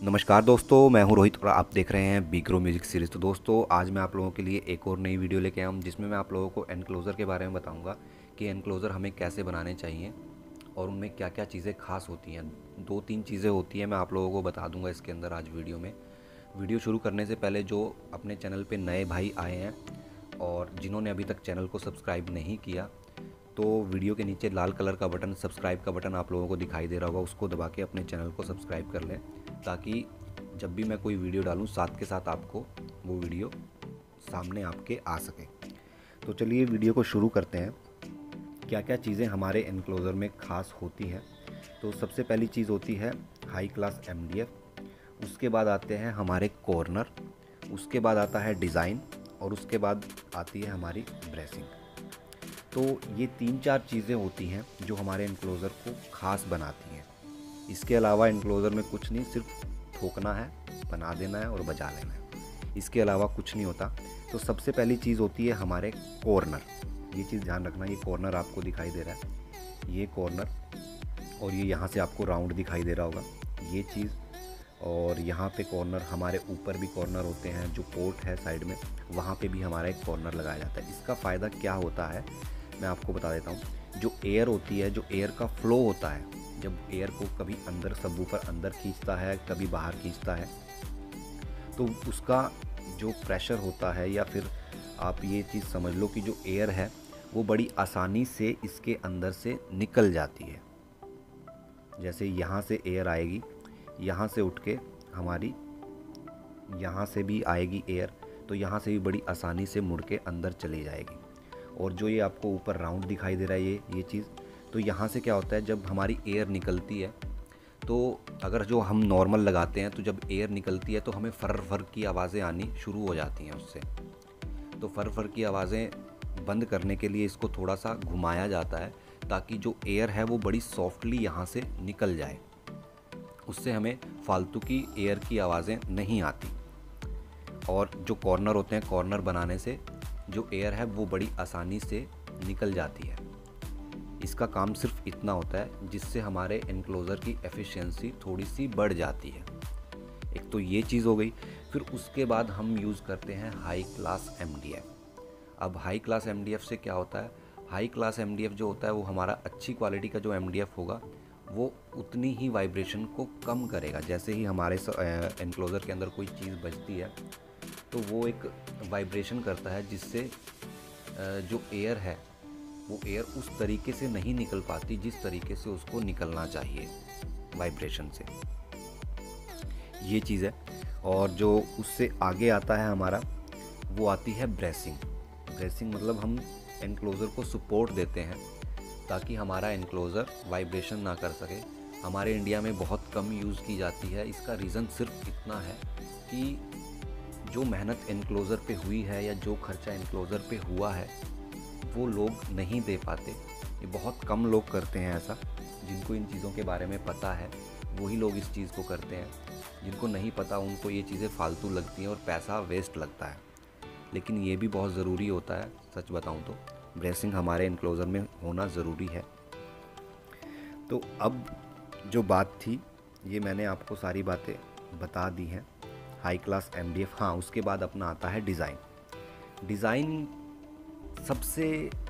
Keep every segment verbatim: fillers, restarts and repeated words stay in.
नमस्कार दोस्तों, मैं हूं रोहित और आप देख रहे हैं बीग्रो म्यूजिक सीरीज़। तो दोस्तों, आज मैं आप लोगों के लिए एक और नई वीडियो लेके आया हूं जिसमें मैं आप लोगों को एनक्लोज़र के बारे में बताऊंगा कि एनक्लोज़र हमें कैसे बनाने चाहिए और उनमें क्या क्या चीज़ें खास होती हैं। दो तीन चीज़ें होती हैं, मैं आप लोगों को बता दूंगा इसके अंदर आज वीडियो में। वीडियो शुरू करने से पहले जो अपने चैनल पर नए भाई आए हैं और जिन्होंने अभी तक चैनल को सब्सक्राइब नहीं किया, तो वीडियो के नीचे लाल कलर का बटन, सब्सक्राइब का बटन आप लोगों को दिखाई दे रहा होगा, उसको दबा के अपने चैनल को सब्सक्राइब कर लें ताकि जब भी मैं कोई वीडियो डालूं साथ के साथ आपको वो वीडियो सामने आपके आ सके। तो चलिए वीडियो को शुरू करते हैं। क्या क्या चीज़ें हमारे एनक्लोज़र में ख़ास होती हैं। तो सबसे पहली चीज़ होती है high class M D F, उसके बाद आते हैं हमारे कॉर्नर, उसके बाद आता है डिज़ाइन और उसके बाद आती है हमारी ब्रेसिंग। तो ये तीन चार चीज़ें होती हैं जो हमारे एनक्लोज़र को ख़ास बनाती हैं। इसके अलावा एनक्लोज़र में कुछ नहीं, सिर्फ ठोकना है, बना देना है और बजा लेना है, इसके अलावा कुछ नहीं होता। तो सबसे पहली चीज़ होती है हमारे कॉर्नर। ये चीज़ ध्यान रखना, ये कॉर्नर आपको दिखाई दे रहा है, ये कॉर्नर, और ये यहाँ से आपको राउंड दिखाई दे रहा होगा, ये चीज़। और यहाँ पे कॉर्नर, हमारे ऊपर भी कॉर्नर होते हैं, जो पोर्ट है साइड में वहाँ पे भी हमारा एक कॉर्नर लगाया जाता है। इसका फ़ायदा क्या होता है मैं आपको बता देता हूँ। जो एयर होती है, जो एयर का फ्लो होता है, जब एयर को कभी अंदर सबवूफर अंदर खींचता है, कभी बाहर खींचता है, तो उसका जो प्रेशर होता है, या फिर आप ये चीज़ समझ लो कि जो एयर है वो बड़ी आसानी से इसके अंदर से निकल जाती है। जैसे यहाँ से एयर आएगी, यहाँ से उठ के हमारी यहाँ से भी आएगी एयर, तो यहाँ से भी बड़ी आसानी से मुड़ के अंदर चली जाएगी। और जो ये आपको ऊपर राउंड दिखाई दे रहा है, ये ये चीज़, तो यहाँ से क्या होता है, जब हमारी एयर निकलती है, तो अगर जो हम नॉर्मल लगाते हैं, तो जब एयर निकलती है तो हमें फर फर की आवाज़ें आनी शुरू हो जाती हैं उससे। तो फर फर की आवाज़ें बंद करने के लिए इसको थोड़ा सा घुमाया जाता है ताकि जो एयर है वो बड़ी सॉफ्टली यहाँ से निकल जाए, उससे हमें फालतू की एयर की आवाज़ें नहीं आती। और जो कॉर्नर होते हैं, कॉर्नर बनाने से जो एयर है वो बड़ी आसानी से निकल जाती है। इसका काम सिर्फ इतना होता है जिससे हमारे एनक्लोज़र की एफिशिएंसी थोड़ी सी बढ़ जाती है। एक तो ये चीज़ हो गई। फिर उसके बाद हम यूज़ करते हैं high class M D F. अब high class M D F से क्या होता है, high class M D F जो होता है वो हमारा अच्छी क्वालिटी का जो एम डी एफ होगा वो उतनी ही वाइब्रेशन को कम करेगा। जैसे ही हमारे एनक्लोज़र के अंदर कोई चीज़ बजती है तो वो एक वाइब्रेशन करता है, जिससे जो एयर है वो एयर उस तरीके से नहीं निकल पाती जिस तरीके से उसको निकलना चाहिए वाइब्रेशन से। ये चीज़ है। और जो उससे आगे आता है हमारा, वो आती है ब्रेसिंग। ब्रेसिंग मतलब हम एनक्लोज़र को सपोर्ट देते हैं ताकि हमारा एनक्लोज़र वाइब्रेशन ना कर सके। हमारे इंडिया में बहुत कम यूज़ की जाती है। इसका रीज़न सिर्फ इतना है कि जो मेहनत एनक्लोज़र पे हुई है या जो खर्चा एनक्लोज़र पे हुआ है वो लोग नहीं दे पाते। ये बहुत कम लोग करते हैं ऐसा। जिनको इन चीज़ों के बारे में पता है वही लोग इस चीज़ को करते हैं। जिनको नहीं पता उनको ये चीज़ें फालतू लगती हैं और पैसा वेस्ट लगता है। लेकिन ये भी बहुत ज़रूरी होता है। सच बताऊं तो ब्रेसिंग हमारे एनक्लोज़र में होना ज़रूरी है। तो अब जो बात थी, ये मैंने आपको सारी बातें बता दी हैं। High class M D F. हाँ, उसके बाद अपना आता है डिज़ाइन। डिज़ाइन सबसे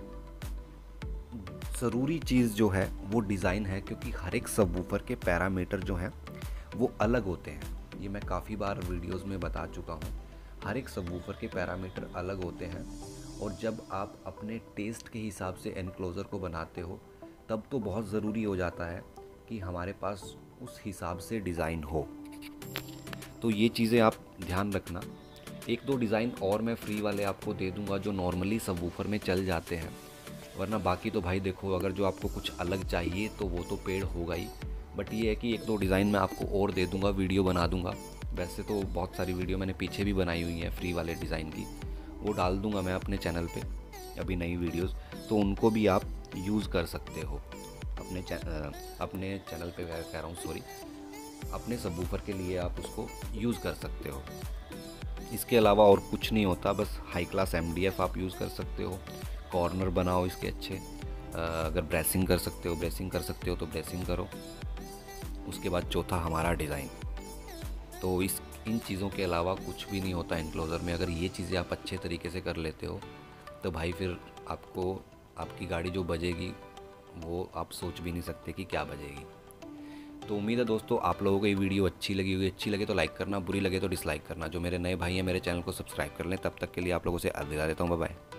ज़रूरी चीज़ जो है वो डिज़ाइन है, क्योंकि हर एक सबवूफर के पैरामीटर जो हैं वो अलग होते हैं। ये मैं काफ़ी बार वीडियोस में बता चुका हूँ। हर एक सबवूफर के पैरामीटर अलग होते हैं और जब आप अपने टेस्ट के हिसाब से एनक्लोज़र को बनाते हो तब तो बहुत ज़रूरी हो जाता है कि हमारे पास उस हिसाब से डिज़ाइन हो। तो ये चीज़ें आप ध्यान रखना। एक दो डिज़ाइन और मैं फ्री वाले आपको दे दूंगा जो नॉर्मली सबवूफर में चल जाते हैं, वरना बाकी तो भाई देखो, अगर जो आपको कुछ अलग चाहिए तो वो तो पेड़ होगा ही। बट ये है कि एक दो डिज़ाइन मैं आपको और दे दूंगा, वीडियो बना दूंगा। वैसे तो बहुत सारी वीडियो मैंने पीछे भी बनाई हुई हैं फ्री वाले डिज़ाइन की, वो डाल दूंगा मैं अपने चैनल पे अभी नई वीडियोस, तो उनको भी आप यूज़ कर सकते हो अपने चै, अपने चैनल पे कह रहा हूँ सॉरी अपने सबवूफर के लिए आप उसको यूज़ कर सकते हो। इसके अलावा और कुछ नहीं होता। बस high class M D F आप यूज़ कर सकते हो। कॉर्नर बनाओ इसके अच्छे। अगर ब्रेसिंग कर सकते हो ब्रेसिंग कर सकते हो तो ब्रेसिंग करो। उसके बाद चौथा हमारा डिज़ाइन। तो इस इन चीज़ों के अलावा कुछ भी नहीं होता एनक्लोज़र में। अगर ये चीज़ें आप अच्छे तरीके से कर लेते हो तो भाई फिर आपको आपकी गाड़ी जो बजेगी वो आप सोच भी नहीं सकते कि क्या बजेगी। तो उम्मीद है दोस्तों आप लोगों को ये वीडियो अच्छी लगी होगी। अच्छी लगे तो लाइक करना, बुरी लगे तो डिसलाइक करना। जो मेरे नए भाई हैं मेरे चैनल को सब्सक्राइब कर लें। तब तक के लिए आप लोगों से अलविदा देता हूँ। Bye bye.